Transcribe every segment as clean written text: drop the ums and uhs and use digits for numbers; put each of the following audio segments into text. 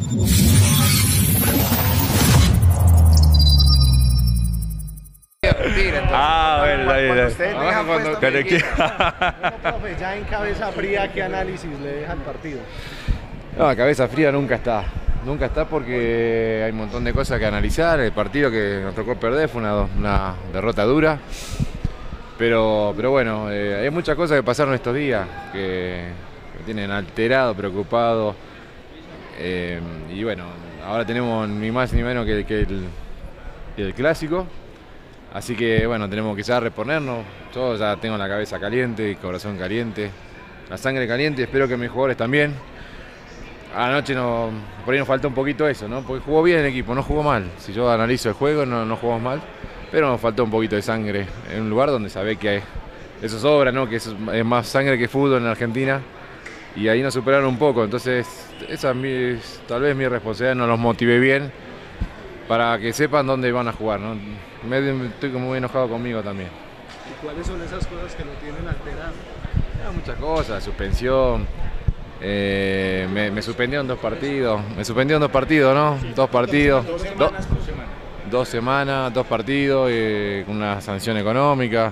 Cuando ustedes dejan cuando puesto mi equipo. equipo. Bueno, profe, ya en cabeza fría, ¿qué análisis le deja el partido? No, cabeza fría nunca está. Nunca está porque hay un montón de cosas que analizar. El partido que nos tocó perder fue una derrota dura. Pero bueno, hay muchas cosas que pasaron estos días que me tienen alterado, preocupado. Y bueno, ahora tenemos ni más ni menos que el clásico. Así que bueno, tenemos que ya reponernos. Yo ya tengo la cabeza caliente, el corazón caliente, la sangre caliente. Espero que mis jugadores también. Anoche por ahí nos faltó un poquito eso, ¿no? Porque jugó bien el equipo, no jugó mal. Si yo analizo el juego, no jugamos mal. Pero nos faltó un poquito de sangre en un lugar donde sabe que eso sobra, ¿no? Que eso es más sangre que fútbol en Argentina. Y ahí nos superaron un poco. Entonces, esa es tal vez mi responsabilidad, no los motivé bien para que sepan dónde van a jugar, ¿no? Estoy como muy enojado conmigo también. ¿Y cuáles son esas cosas que lo tienen alterado? Muchas cosas, suspensión. Me suspendieron 2 partidos. Me suspendieron 2 partidos, ¿no? 2 partidos. 2 semanas, 2 partidos, con una sanción económica.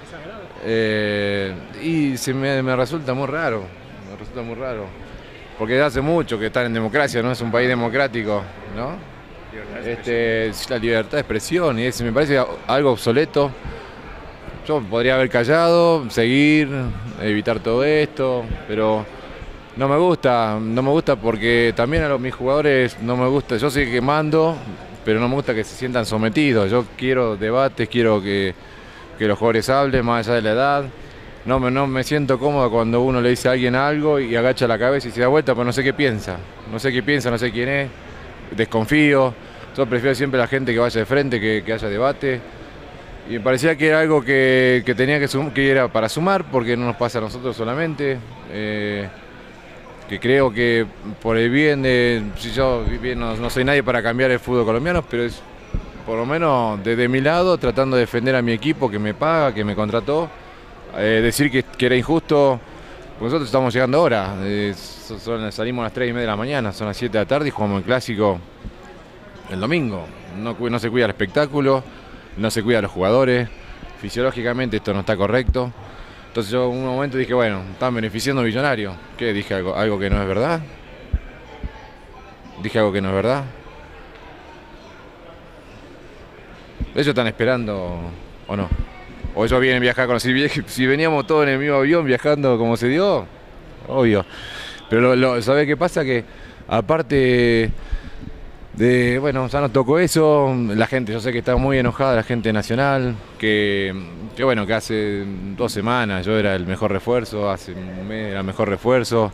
Y me resulta muy raro. Me resulta muy raro. Porque hace mucho que están en democracia, ¿no? Es un país democrático, ¿no? La libertad de expresión, y me parece algo obsoleto. Yo podría haber callado, seguir, evitar todo esto, pero no me gusta porque también a mis jugadores no me gusta. Yo sé que mando, pero no me gusta que se sientan sometidos. Yo quiero debates, quiero que los jugadores hablen más allá de la edad. No me siento cómodo cuando uno le dice a alguien algo y agacha la cabeza y se da vuelta, pero no sé qué piensa. No sé qué piensa, no sé quién es. Desconfío. Yo prefiero siempre a la gente que vaya de frente, que haya debate. Y me parecía que era algo que tenía que era para sumar, porque no nos pasa a nosotros solamente. Que creo que por el bien si yo no soy nadie para cambiar el fútbol colombiano, pero es por lo menos desde mi lado, tratando de defender a mi equipo que me paga, que me contrató. Decir que era injusto, porque nosotros estamos llegando ahora. Salimos a las 3:30 de la mañana, son las 7 de la tarde y jugamos el clásico el domingo. No se cuida el espectáculo, no se cuida a los jugadores. Fisiológicamente esto no está correcto. Entonces yo en un momento dije, bueno, están beneficiando a Millonarios. ¿Qué? ¿Dije algo que no es verdad? ¿Dije algo que no es verdad? ¿Ellos están esperando o no? ¿O ellos vienen a viajar con si veníamos todos en el mismo avión viajando como se dio? Obvio. Pero ¿sabe qué pasa? Que aparte bueno, ya nos tocó eso, la gente, yo sé que está muy enojada la gente nacional, que bueno, que hace 2 semanas yo era el mejor refuerzo, hace un mes era el mejor refuerzo,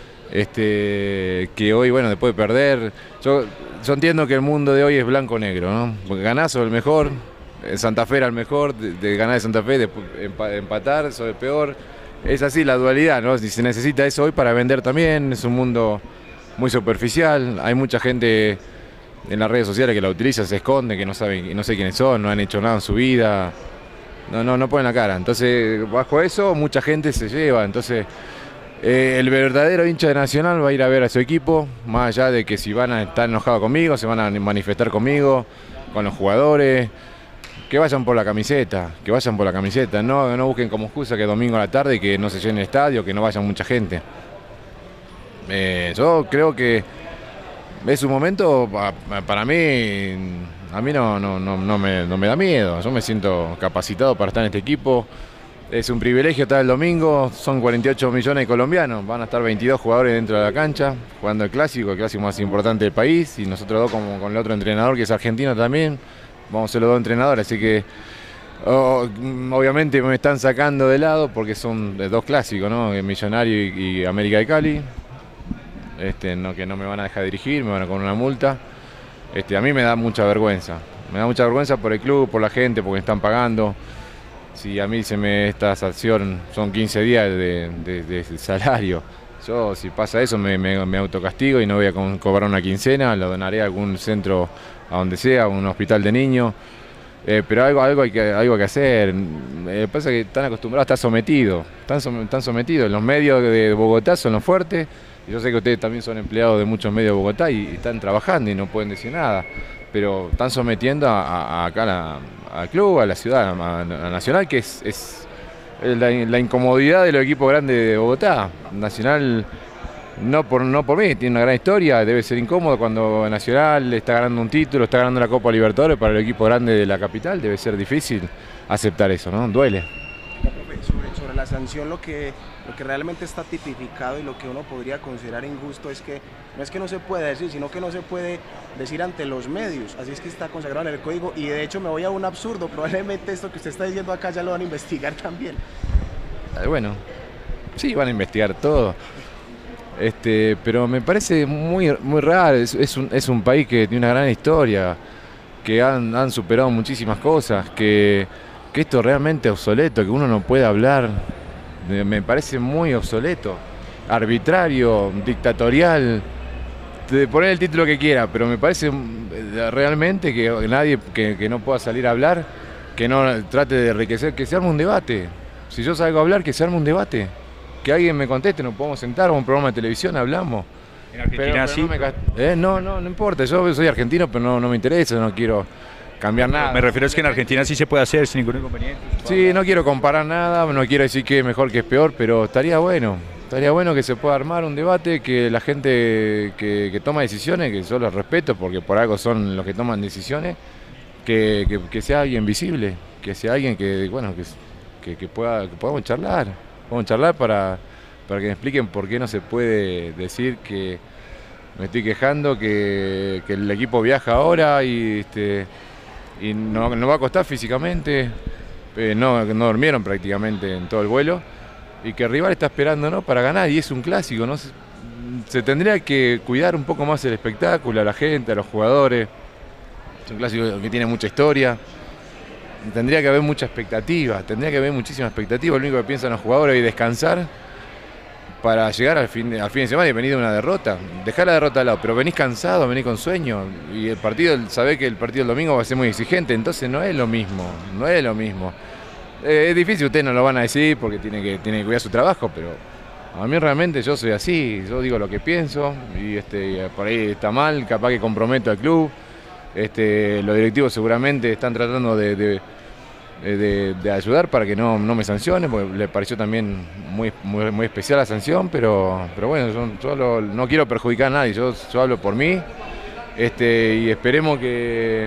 que hoy, bueno, después de perder, yo entiendo que el mundo de hoy es blanco-negro, ¿no? Porque ganás sos el mejor, Santa Fe era el mejor, de ganar de Santa Fe, después empatar, sos el peor, es así la dualidad, ¿no? Si se necesita eso hoy para vender también, es un mundo muy superficial, hay mucha gente en las redes sociales que la utiliza, se esconde, que no saben, no sé quiénes son, no han hecho nada en su vida, no ponen la cara. Entonces, bajo eso, mucha gente se lleva. Entonces, el verdadero hincha de Nacional va a ir a ver a su equipo, más allá de que si van a estar enojados conmigo, se van a manifestar conmigo, con los jugadores, que vayan por la camiseta, no busquen como excusa que es domingo a la tarde, que no se llene el estadio, que no vaya mucha gente. Yo creo que es un momento, para mí, a mí no me da miedo. Yo me siento capacitado para estar en este equipo. Es un privilegio estar el domingo, son 48 millones de colombianos, van a estar 22 jugadores dentro de la cancha, jugando el clásico más importante del país, y nosotros dos con el otro entrenador que es argentino también, vamos a ser los 2 entrenadores, así que obviamente me están sacando de lado porque son 2 clásicos, ¿no? Millonario y América de Cali. Que no me van a dejar dirigir, me van a poner una multa. A mí me da mucha vergüenza. Me da mucha vergüenza por el club, por la gente, porque me están pagando. Si a mí esta sanción son 15 días de salario. Yo, si pasa eso, me autocastigo y no voy a cobrar una quincena, lo donaré a algún centro, a donde sea, a un hospital de niños. Pero algo hay que hacer. Pasa que están acostumbrados a estar sometidos. Están sometidos. Los medios de Bogotá son los fuertes. Y yo sé que ustedes también son empleados de muchos medios de Bogotá y están trabajando y no pueden decir nada, pero están sometiendo acá al club, a la ciudad, a Nacional, que es la incomodidad de los equipos grandes de Bogotá. Nacional, no por mí, tiene una gran historia, debe ser incómodo cuando Nacional está ganando un título, está ganando la Copa Libertadores para el equipo grande de la capital, debe ser difícil aceptar eso, ¿no? Duele. Sobre la sanción, lo que realmente está tipificado y lo que uno podría considerar injusto es que no es que no se pueda decir, sino que no se puede decir ante los medios, así es que está consagrado en el código. Y de hecho me voy a un absurdo, probablemente esto que usted está diciendo acá ya lo van a investigar también. Bueno, sí, van a investigar todo, pero me parece muy raro, es un país que tiene una gran historia, que han superado muchísimas cosas, que esto es realmente obsoleto, que uno no puede hablar, me parece muy obsoleto, arbitrario, dictatorial, de poner el título que quiera, pero me parece realmente que nadie que no pueda salir a hablar, que no trate de enriquecer, que se arme un debate. Si yo salgo a hablar, que se arme un debate, que alguien me conteste, nos podemos sentar a un programa de televisión, hablamos. En Argentina sí. No importa, yo soy argentino, pero no me interesa, no quiero cambiar nada. Me refiero a que en Argentina sí se puede hacer sin ningún inconveniente. Sí, no quiero comparar nada, no quiero decir que es mejor, que es peor, pero estaría bueno que se pueda armar un debate, que la gente que toma decisiones, que yo los respeto porque por algo son los que toman decisiones, que sea alguien visible, que sea alguien que podamos charlar para que me expliquen por qué no se puede decir que me estoy quejando, que el equipo viaja ahora y no va a costar físicamente, no durmieron prácticamente en todo el vuelo, y que el rival está esperando para ganar, y es un clásico, ¿no? Se tendría que cuidar un poco más el espectáculo, a la gente, a los jugadores. Es un clásico que tiene mucha historia, tendría que haber mucha expectativa, muchísima expectativa. Lo único que piensan los jugadores es descansar para llegar al fin de semana y venir de una derrota, dejar la derrota al lado, pero venís cansado, venís con sueño, y el partido, sabés que el partido del domingo va a ser muy exigente, entonces no es lo mismo. Es difícil, ustedes no lo van a decir porque tienen que cuidar su trabajo, pero a mí realmente yo soy así, yo digo lo que pienso, y por ahí está mal, capaz que comprometo al club. Los directivos seguramente están tratando de ayudar para que no me sancionen, porque le pareció también muy especial la sanción, pero bueno, yo no quiero perjudicar a nadie, yo hablo por mí, y esperemos que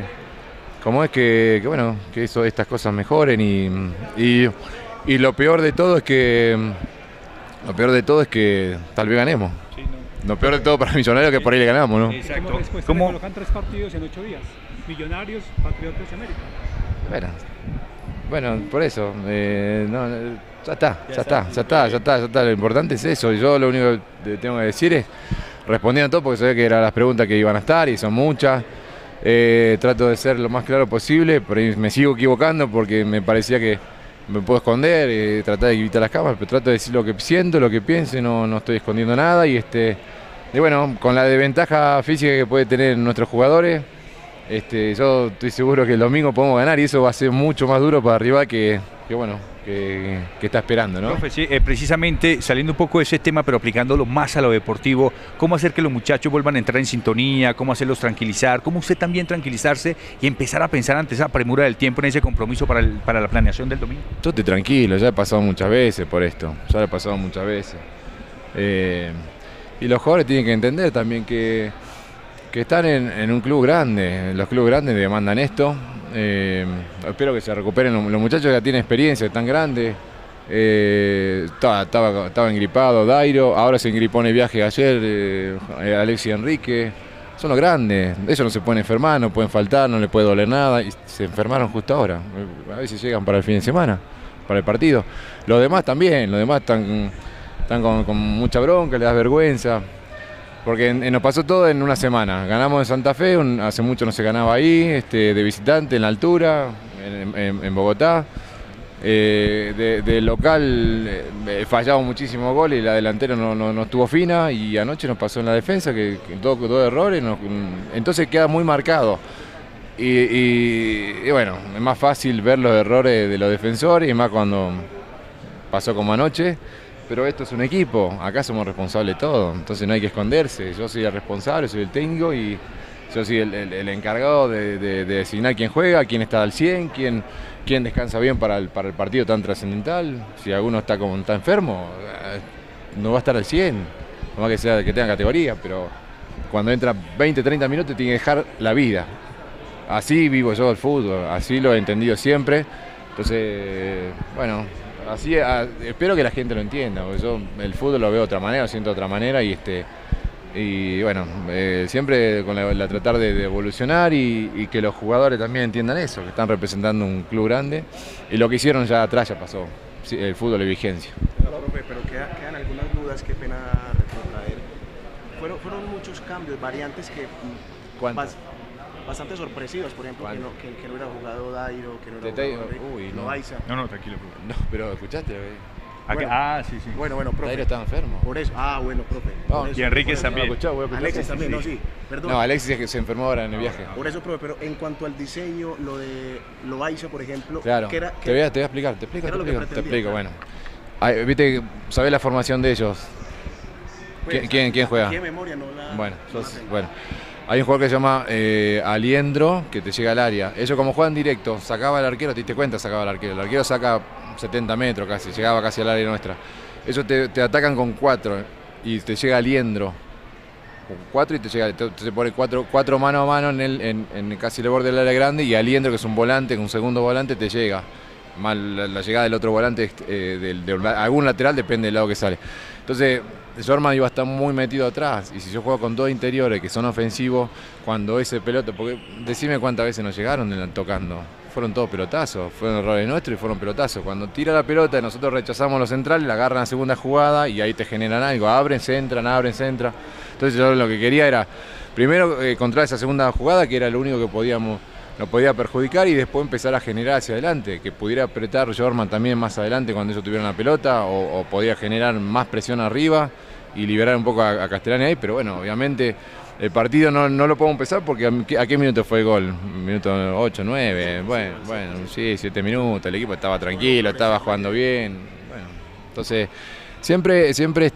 estas cosas mejoren, y lo peor de todo es que tal vez ganemos. Sí, no. Lo peor de todo para Millonarios es que por ahí le ganamos, ¿no? Exacto. ¿Cómo colocan 3 partidos en 8 días? Millonarios, Patriotas y América. Bueno, por eso, ya está, lo importante es eso. Yo lo único que tengo que decir es, respondiendo a todo, porque sabía que eran las preguntas que iban a estar y son muchas, trato de ser lo más claro posible, pero me sigo equivocando porque me parecía que me puedo esconder, tratar de evitar las cámaras, pero trato de decir lo que siento, lo que pienso, no estoy escondiendo nada, y bueno, con la desventaja física que puede tener nuestros jugadores, yo estoy seguro que el domingo podemos ganar, y eso va a ser mucho más duro para arriba que está esperando, ¿no? Profe, sí, precisamente saliendo un poco de ese tema, pero aplicándolo más a lo deportivo, ¿cómo hacer que los muchachos vuelvan a entrar en sintonía? ¿Cómo hacerlos tranquilizar? ¿Cómo usted también tranquilizarse y empezar a pensar ante esa premura del tiempo en ese compromiso para la planeación del domingo? Yo estoy tranquilo, ya he pasado muchas veces por esto, y los jugadores tienen que entender también que están en un club grande, los clubes grandes demandan esto. Espero que se recuperen los muchachos que ya tienen experiencia, tan grandes. Estaba engripado Dairo, ahora se engripó en el viaje ayer Alexis Enrique. Son los grandes, ellos no se pueden enfermar, no pueden faltar, no les puede doler nada, y se enfermaron justo ahora. A veces llegan para el fin de semana, para el partido. Los demás también, están con mucha bronca, les da vergüenza. Porque nos pasó todo en una semana. Ganamos en Santa Fe, hace mucho no se ganaba ahí, de visitante en la altura, en Bogotá. De local fallamos muchísimos goles y la delantera no estuvo fina, y anoche nos pasó en la defensa, que dos errores, entonces queda muy marcado. Y bueno, es más fácil ver los errores de los defensores, y más cuando pasó como anoche. pero esto es un equipo, acá somos responsables de todo, entonces no hay que esconderse. Yo soy el responsable, soy el técnico y yo soy el encargado de designar quién juega, quién está al 100, quién descansa bien para el partido tan trascendental. Si alguno está enfermo, no va a estar al 100, no más que tenga categoría, pero cuando entra 20, 30 minutos tiene que dejar la vida. Así vivo yo el fútbol, así lo he entendido siempre. Entonces, bueno, así espero que la gente lo entienda, porque yo el fútbol lo veo de otra manera, lo siento de otra manera y bueno, siempre con la tratar de evolucionar y que los jugadores también entiendan eso, que están representando un club grande y lo que hicieron ya atrás ya pasó, el fútbol es vigencia. Claro, profe, pero quedan algunas dudas, qué pena retrotraer. Fueron muchos cambios, variantes que bastante sorpresivas, por ejemplo, que no hubiera jugado Dairo, que no hubiera jugado Loaiza. No, tranquilo, profe. No, pero escuchaste. Bueno, sí. Bueno, profe. Dairo estaba enfermo. Por eso. Bueno, profe. No, y Enríquez también. Alexis también, no, sí. Perdón. No, Alexis es que se enfermó ahora en el viaje. Por eso, profe, pero en cuanto al diseño, lo de Loaiza, por ejemplo, claro, te voy a explicar, te explico, bueno. Viste, ¿sabés la formación de ellos? Pues, ¿Quién juega? ¿Qué memoria no la...? Bueno. Hay un jugador que se llama Aliendro, que te llega al área. Ellos como juegan directo, sacaba el arquero, te diste cuenta, sacaba el arquero. El arquero saca 70 metros casi, llegaba casi al área nuestra. Ellos te atacan con 4 y te llega Aliendro. Con 4 y te pone 4 mano a mano en casi el borde del área grande y Aliendro, que es un volante, un segundo volante, te llega. Mal la llegada del otro volante de algún lateral depende del lado que sale. Entonces, Jorman iba a estar muy metido atrás y si yo juego con 2 interiores que son ofensivos, cuando ese pelota, porque decime cuántas veces nos llegaron tocando, fueron todos pelotazos, fueron errores nuestros y fueron pelotazos. Cuando tira la pelota y nosotros rechazamos los centrales, la agarran a segunda jugada y ahí te generan algo, abren, centran. Entonces yo lo que quería era, primero controlar esa segunda jugada, que era lo único que nos podía perjudicar y después empezar a generar hacia adelante, que pudiera apretar Jorman también más adelante cuando ellos tuvieran la pelota o podía generar más presión arriba y liberar un poco a Castellani ahí, pero bueno, obviamente el partido no lo podemos empezar porque ¿a qué minuto fue el gol? Minuto 8, 9, bueno, sí, 7 minutos, el equipo estaba tranquilo, estaba jugando bien, bueno, entonces siempre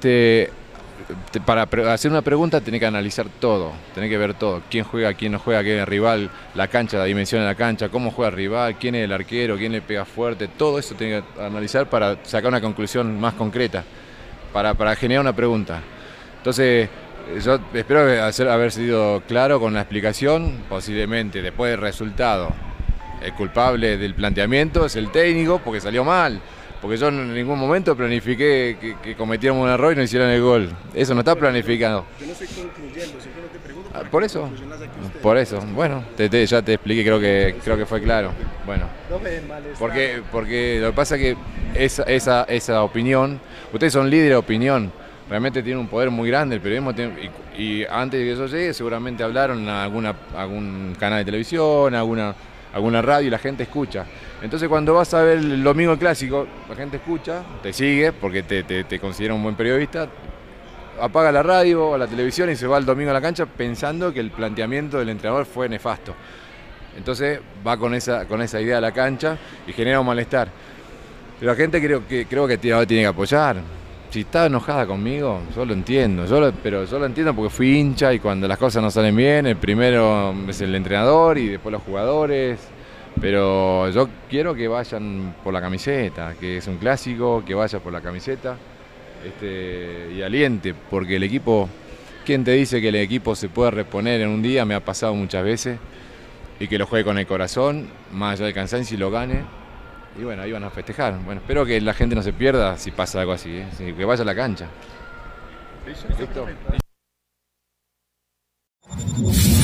para hacer una pregunta tenés que analizar todo, tenés que ver todo, quién juega, quién no juega, quién es el rival, la cancha, la dimensión de la cancha, cómo juega el rival, quién es el arquero, quién le pega fuerte, todo eso tenés que analizar para sacar una conclusión más concreta, para generar una pregunta. Entonces, yo espero haber sido claro con la explicación, posiblemente después del resultado, el culpable del planteamiento es el técnico porque salió mal. Porque yo en ningún momento planifiqué que cometiéramos un error y no hicieran el gol. Eso no está planificado. Yo no estoy concluyendo, simplemente pregunto. Por eso. Bueno, ya te expliqué, creo que fue claro. Bueno, porque lo que pasa es que esa opinión, ustedes son líderes de opinión, realmente tienen un poder muy grande el periodismo y antes de que eso llegue seguramente hablaron a algún canal de televisión, alguna radio y la gente escucha. Entonces cuando vas a ver el domingo el clásico, la gente escucha, te sigue porque te considera un buen periodista, apaga la radio o la televisión y se va el domingo a la cancha pensando que el planteamiento del entrenador fue nefasto. Entonces va con esa idea a la cancha y genera un malestar. Pero la gente creo que tiene que apoyar. Si está enojada conmigo, yo lo entiendo, pero yo lo entiendo porque fui hincha y cuando las cosas no salen bien, el primero es el entrenador y después los jugadores. Pero yo quiero que vayan por la camiseta, que es un clásico, que vaya por la camiseta y aliente, porque el equipo, ¿quién te dice que el equipo se puede reponer en un día? Me ha pasado muchas veces, y que lo juegue con el corazón, más allá del cansancio y lo gane, y bueno, ahí van a festejar. Bueno, espero que la gente no se pierda si pasa algo así, que vaya a la cancha. ¿Listo?